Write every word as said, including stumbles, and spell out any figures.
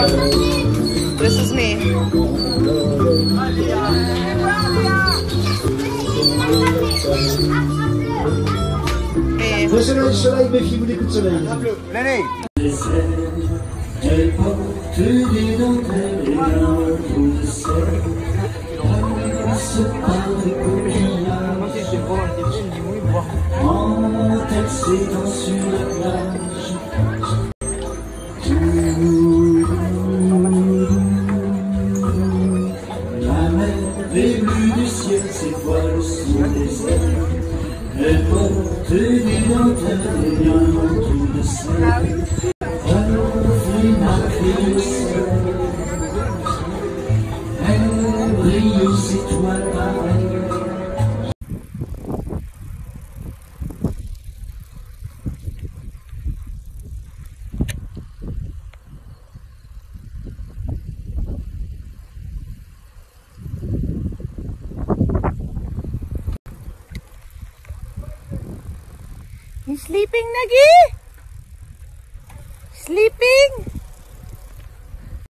This is me. Le soleil, soleil, méfiez-vous des coups de soleil. L'année. Elle porte des dentelles et un bout de sel. Se parle des coquillages entassés sur la plage. La mer est bleue du ciel, ses voiles sous les ailes. Elle porte des dentelles et un manteau de sel. Elle fait marquer le ciel. Elle brille aux étoiles pareilles. You sleeping, Nagi? Sleeping?